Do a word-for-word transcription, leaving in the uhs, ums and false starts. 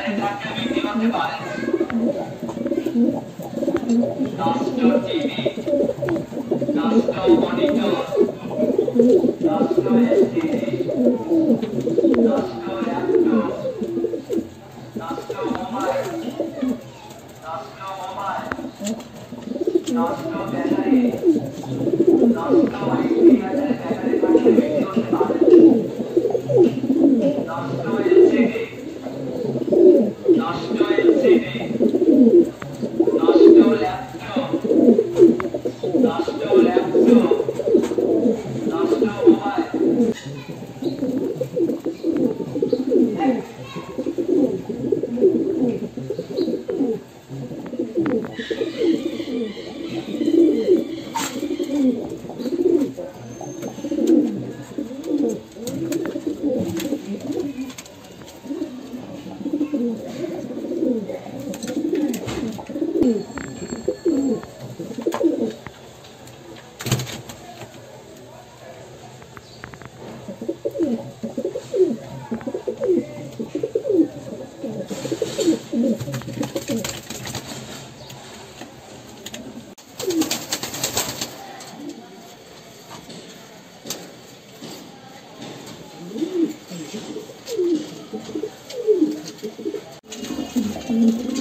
Battery থাকতে বিক্রি করতে পারেন। নষ্ট টিভি, নষ্ট মনিটর, নষ্ট এলসিডি, নষ্ট ল্যাপটপ, নষ্ট মোবাইল, নষ্ট মোবাইল, নষ্ট ব্যাটারি, নষ্ট ইনভার্টারের ব্যাটারি থাকতে বিক্রি করতে পারেন। নষ্ট এলসিডি, নষ্ট এলসিডি, নষ্ট ল্যাপটপ, নষ্ট ল্যাপটপ, নষ্ট মোবাইল। Mm-hmm.